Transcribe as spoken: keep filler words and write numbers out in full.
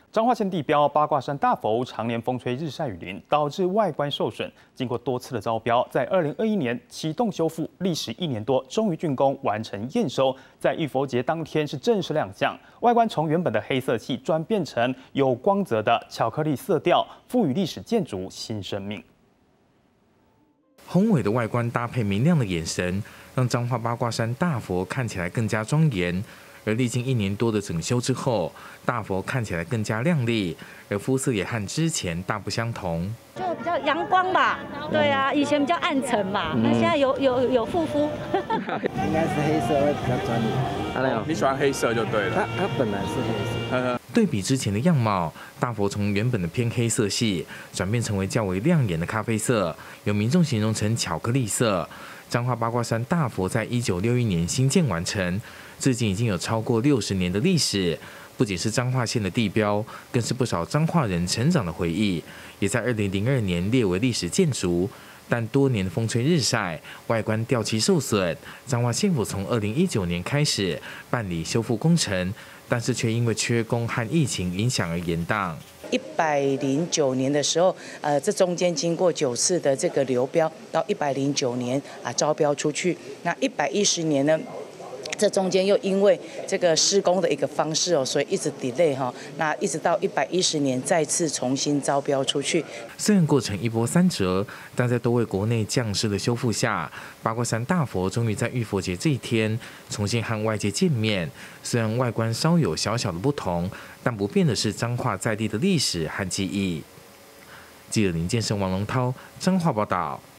彰化县地标八卦山大佛常年风吹日晒雨淋，导致外观受损。经过多次的招标，在二零二一年启动修复，历时一年多，终于竣工完成验收。在浴佛节当天是正式亮相，外观从原本的黑色系转变成有光泽的巧克力色调，赋予历史建筑新生命。 宏伟的外观搭配明亮的眼神，让彰化八卦山大佛看起来更加庄严。而历经一年多的整修之后，大佛看起来更加亮丽，而肤色也和之前大不相同。 就比较阳光吧，对啊，以前比较暗沉嘛，那、嗯、现在有有有护肤。 应该是黑色会比较专业。 啊，你喜欢黑色就对了。 它它本来是黑色。 对比之前的样貌，大佛从原本的偏黑色系转变成为较为亮眼的咖啡色，有民众形容成巧克力色。彰化八卦山大佛在一九六一年新建完成，至今已经有超过六十年的历史。不仅是彰化县的地标，更是不少彰化人成长的回忆。也在二零零二年列为历史建筑，但多年风吹日晒，外观掉漆受损。彰化县府从二零一九年开始办理修复工程，但是却因为缺工和疫情影响而延宕。 一百零九年的时候，呃，这中间经过九次的这个流标，到一百零九年啊招标出去。那一百一十年呢，这中间又因为这个施工的一个方式哦，所以一直 delay 哈。那一直到一百一十年再次重新招标出去。 虽然过程一波三折，但在多位国内将士的修复下，八卦山大佛终于在浴佛节这一天重新和外界见面。虽然外观稍有小小的不同，但不变的是彰化在地的历史和记忆。记者林建生、王龙涛彰化报道。